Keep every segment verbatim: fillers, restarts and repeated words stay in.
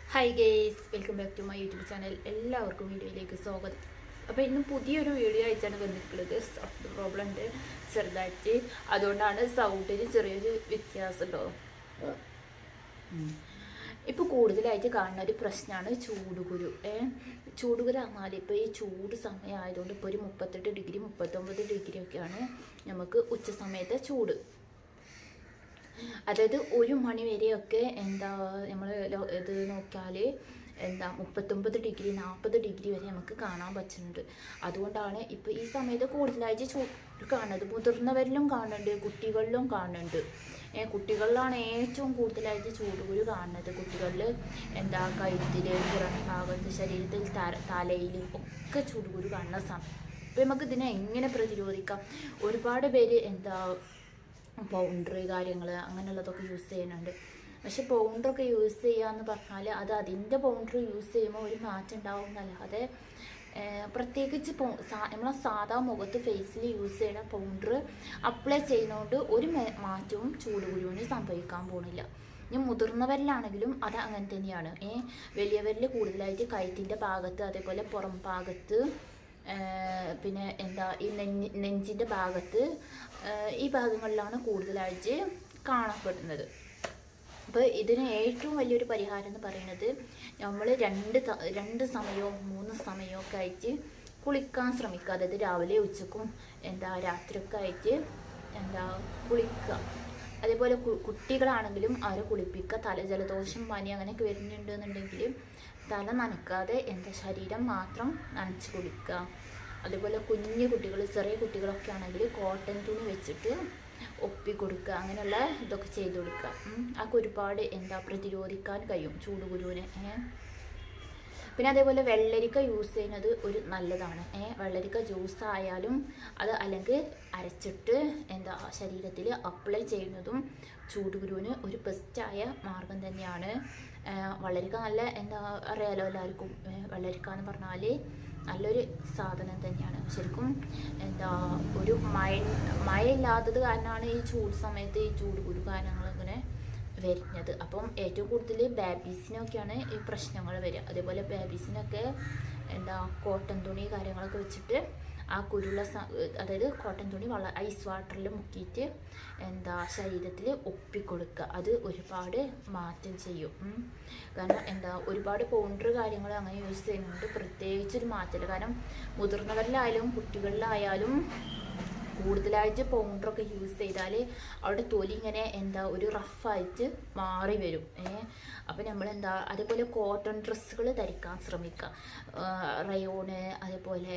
Hi guys, welcome back to my YouTube channel. എല്ലാവർക്കും വീഡിയോയിലേക്ക് സ്വാഗതം. അപ്പോൾ ഇന്ന് പുതിയൊരു വീഡിയോ അയച്ചാണ് വന്നിട്ടുള്ളത്. സൗണ്ട് പ്രോബ്ലം ഉണ്ട് ചെറുതായിട്ട്, അതുകൊണ്ടാണ് സൗണ്ടിന് ചെറിയൊരു വ്യത്യാസം ഉണ്ടോ. ഇപ്പോൾ കൂടുതലായിട്ട് കാണുന്ന ഒരു പ്രശ്നമാണ് ചൂടുകുരു. ചൂടുകുരു പറഞ്ഞാൽ ഇപ്പോൾ ഈ ചൂട് സമയമായതുകൊണ്ട് ഇപ്പോൾ ഒരു മുപ്പത്തെട്ട് ഡിഗ്രി മുപ്പത്തൊമ്പത് ഡിഗ്രി ഒക്കെയാണ് നമുക്ക് ഉച്ച സമയത്തെ ചൂട്. അതായത് ഒരു മണി വരെയൊക്കെ എന്താ നമ്മൾ ഇത് നോക്കിയാൽ എന്താ മുപ്പത്തൊമ്പത് ഡിഗ്രി നാൽപ്പത് ഡിഗ്രി വരെ നമുക്ക് കാണാൻ പറ്റുന്നുണ്ട്. അതുകൊണ്ടാണ് ഇപ്പോൾ ഈ സമയത്ത് കൂടുതലായിട്ട് ചൂട് കാണുന്നത്. മുതിർന്നവരിലും കാണുന്നുണ്ട്, കുട്ടികളിലും കാണുന്നുണ്ട്. കുട്ടികളിലാണ് ഏറ്റവും കൂടുതലായിട്ട് ചൂടുകുരു കാണുന്നത്. കുട്ടികളിൽ എന്താ കഴുത്തിൽ, പുറം ഭാഗത്ത്, ശരീരത്തിൽ, തലയിലും ഒക്കെ ചൂടുകുരു കാണുന്ന സമയം. അപ്പോൾ നമുക്ക് ഇതിനെ എങ്ങനെ പ്രതിരോധിക്കാം? ഒരുപാട് പേര് എന്താ പൗഡർ കാര്യങ്ങൾ അങ്ങനെയുള്ളതൊക്കെ യൂസ് ചെയ്യുന്നുണ്ട്. പക്ഷെ പൗഡറൊക്കെ യൂസ് ചെയ്യാന്ന് പറഞ്ഞാൽ അത് അതിൻ്റെ പൗഡർ യൂസ് ചെയ്യുമ്പോൾ ഒരു മാറ്റം ഉണ്ടാവും എന്നല്ലാതെ പ്രത്യേകിച്ച് നമ്മളെ സാധാ മുഖത്ത് ഫേസിൽ യൂസ് ചെയ്യുന്ന പൗഡർ അപ്ലൈ ചെയ്യുന്നതുകൊണ്ട് ഒരു മാറ്റവും ചൂടുകുരുവിന് സംഭവിക്കാൻ പോകുന്നില്ല. ഇനി മുതിർന്നവരിലാണെങ്കിലും അത് അങ്ങനെ തന്നെയാണ്. വലിയവരിൽ കൂടുതലായിട്ട് കഴുത്തിൻ്റെ ഭാഗത്ത്, അതേപോലെ പുറം ഭാഗത്ത്, പിന്നെ എന്താ ഈ നെഞ്ച് നെഞ്ചിൻ്റെ ഭാഗത്ത്, ഈ ഭാഗങ്ങളിലാണ് കൂടുതലായിട്ട് കാണപ്പെടുന്നത്. അപ്പോൾ ഇതിന് ഏറ്റവും വലിയൊരു പരിഹാരം എന്ന് പറയുന്നത് നമ്മൾ രണ്ട് രണ്ട് സമയവും മൂന്ന് സമയവും ഒക്കെ ആയിട്ട് കുളിക്കാൻ ശ്രമിക്കുക. അതായത് രാവിലെ ഉച്ചക്കും എന്താ രാത്രിയൊക്കെ ആയിട്ട് എന്താ കുളിക്കുക. അതേപോലെ കുട്ടികളാണെങ്കിലും അവരെ കുളിപ്പിക്കുക. തല ജലദോഷം പനി അങ്ങനെയൊക്കെ വരുന്നുണ്ട് എന്നുണ്ടെങ്കിൽ തല നനക്കാതെ എന്താ ശരീരം മാത്രം നനച്ച് കുളിക്കുക. അതുപോലെ കുഞ്ഞു കുട്ടികൾ, ചെറിയ കുട്ടികളൊക്കെ ആണെങ്കിൽ കോട്ടൺ തുണി വെച്ചിട്ട് ഒപ്പി കൊടുക്കുക. അങ്ങനെയുള്ള ഇതൊക്കെ ചെയ്ത് കൊടുക്കുക. അതൊക്കെ ഒരുപാട് എന്താ പ്രതിരോധിക്കാൻ കഴിയും ചൂടുകുരുവിനെ. പിന്നെ അതേപോലെ വെള്ളരിക്ക യൂസ് ചെയ്യുന്നത് ഒരു നല്ലതാണ്. വെള്ളരിക്ക ജ്യൂസ് ആയാലും അത് അല്ലെങ്കിൽ അരച്ചിട്ട് എന്താ ശരീരത്തിൽ അപ്ലൈ ചെയ്യുന്നതും ചൂടുകുരുവിന് ഒരു ബെസ്റ്റായ മാർഗം തന്നെയാണ്. വെള്ളരിക്ക നല്ല എന്താ അറിയാലോ എല്ലാവർക്കും. വെള്ളരിക്ക എന്ന് പറഞ്ഞാൽ നല്ലൊരു സാധനം തന്നെയാണ്. ശരിക്കും എന്താ ഒരു മഴ മഴയില്ലാത്തത് കാരണമാണ് ഈ ചൂട് സമയത്ത് ഈ ചൂടുകുരു കാരണങ്ങൾ ഇങ്ങനെ വരുന്നത്. അപ്പം ഏറ്റവും കൂടുതൽ ബേബീസിനൊക്കെയാണ് ഈ പ്രശ്നങ്ങൾ വരിക. അതേപോലെ ബേബീസിനൊക്കെ എന്താ കോട്ടൺ തുണി കാര്യങ്ങളൊക്കെ വെച്ചിട്ട് ആ കുരുള്ള അതായത് കോട്ടൺ തുണി വള ഐസ് വാട്ടറിൽ മുക്കിയിട്ട് എന്താ ശരീരത്തിൽ ഒപ്പിക്കൊടുക്കുക. അത് ഒരുപാട് മാറ്റം ചെയ്യും. കാരണം എന്താ ഒരുപാട് പൗഡർ കാര്യങ്ങൾ അങ്ങനെ യൂസ് ചെയ്യുന്നുണ്ട്, പ്രത്യേകിച്ചൊരു മാറ്റമില്ല. കാരണം മുതിർന്നവരിലായാലും കുട്ടികളിലായാലും കൂടുതലായിട്ട് പൗഡറൊക്കെ യൂസ് ചെയ്താൽ അവിടെ തൊലി ഇങ്ങനെ എന്താ ഒരു റഫായിട്ട് മാറി വരും. അപ്പം നമ്മളെന്താ അതേപോലെ കോട്ടൺ ഡ്രസ്സുകൾ ധരിക്കാൻ ശ്രമിക്കുക. റയോണ്, അതേപോലെ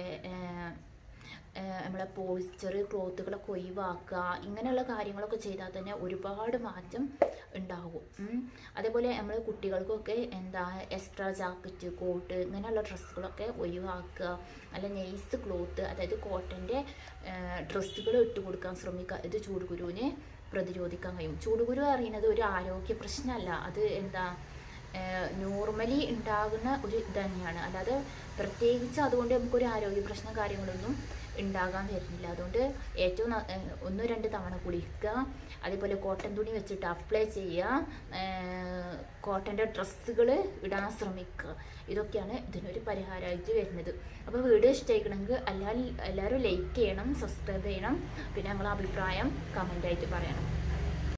നമ്മളെ പോളിസ്റ്റർ ക്ലോത്തുകളൊക്കെ ഒഴിവാക്കുക. ഇങ്ങനെയുള്ള കാര്യങ്ങളൊക്കെ ചെയ്താൽ തന്നെ ഒരുപാട് മാറ്റം ഉണ്ടാകും. അതേപോലെ നമ്മൾ കുട്ടികൾക്കൊക്കെ എന്താ എക്സ്ട്രാ ജാക്കറ്റ്, കോട്ട് ഇങ്ങനെയുള്ള ഡ്രസ്സുകളൊക്കെ ഒഴിവാക്കുക. നല്ല നൈസ് ക്ലോത്ത്, അതായത് കോട്ടൻ്റെ ഡ്രസ്സുകൾ ഇട്ട് കൊടുക്കാൻ ശ്രമിക്കുക. ഇത് ചൂടുകുരുവിനെ പ്രതിരോധിക്കാൻ കഴിയും. ചൂടുകുരു അറിയുന്നത് ഒരു ആരോഗ്യ പ്രശ്നമല്ല, അത് എന്താ നോർമലി ഉണ്ടാകുന്ന ഒരു ഇത് തന്നെയാണ്. അല്ലാതെ പ്രത്യേകിച്ച് അതുകൊണ്ട് നമുക്കൊരു ആരോഗ്യ പ്രശ്നം കാര്യങ്ങളൊന്നും ഉണ്ടാകാൻ വരുന്നില്ല. അതുകൊണ്ട് ഏറ്റവും ഒന്ന് രണ്ട് തവണ കുളിക്കുക. അതേപോലെ കോട്ടൺ തുണി വെച്ചിട്ട് അപ്ലൈ ചെയ്യുക. കോട്ടൻ്റെ ഡ്രസ്സുകൾ ഇടാൻ ശ്രമിക്കുക. ഇതൊക്കെയാണ് ഇതിനൊരു പരിഹാരമായിട്ട് വരുന്നത്. അപ്പോൾ വീഡിയോ ഇഷ്ടമായിക്കണമെങ്കിൽ എല്ലാവരും എല്ലാവരും ലൈക്ക് ചെയ്യണം, സബ്സ്ക്രൈബ് ചെയ്യണം. പിന്നെ നിങ്ങളുടെ അഭിപ്രായം കമൻ്റായിട്ട് പറയണം.